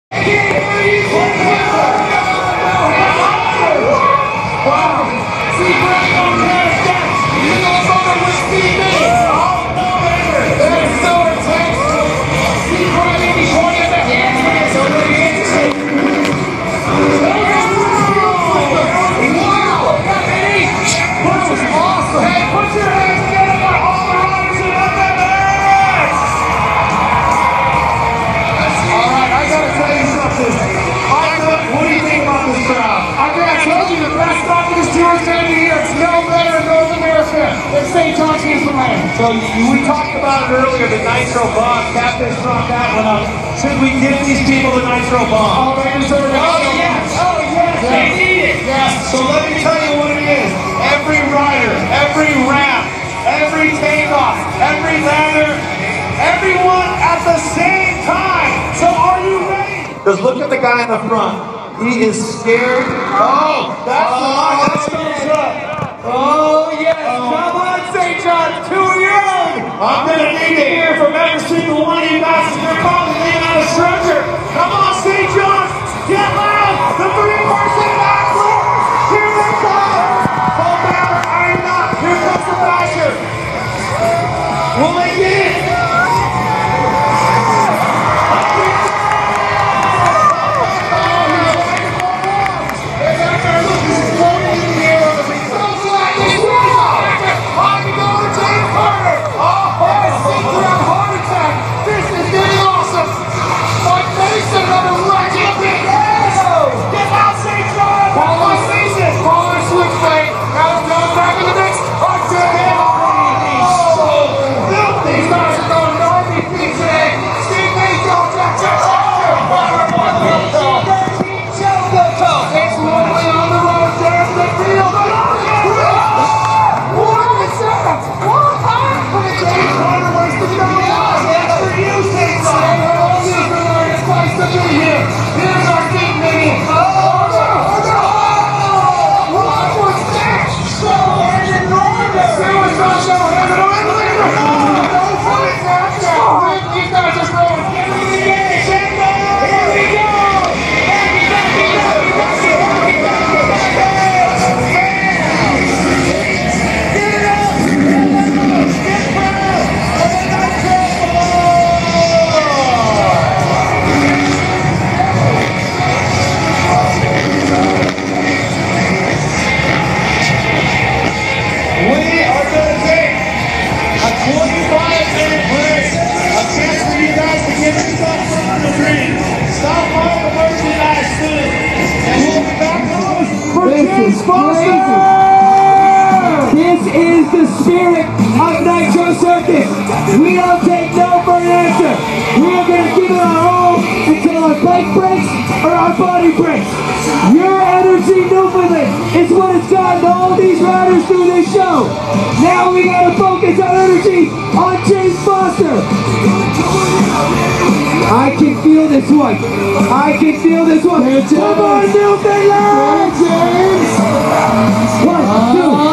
So we talked about it earlier, the Nitro Bomb. Captain brought that one up. Should we give these people the Nitro Bomb? Oh, they deserve it. Oh, yes. Oh, yes. They need it. Yes. So let me tell you what it is. Every rider, every ramp, every takeoff, every ladder, everyone at the same time. So are you ready? Because look at the guy in the front. He is scared. Oh, that's the line. That's thumbs up. Oh, yes. Come on, St. John. 2-year-old. I'm going to need to hear from every single one of you guys as you're probably leaning on a stretcher. Come on, St. John. Get loud. The 3-person backflip. Here they come. Full power, iron up. Here comes the basher. Will they get it? This is the spirit of Nitro Circus. We don't take no for an answer. We are going to give it our all until our bike breaks or our body breaks. Your energy, Newfoundland, is what has gotten all these riders through this show. Now we got to focus our energy on James Foster. I can feel this one. I can feel this one. Come on, Newfoundland! 1, 2,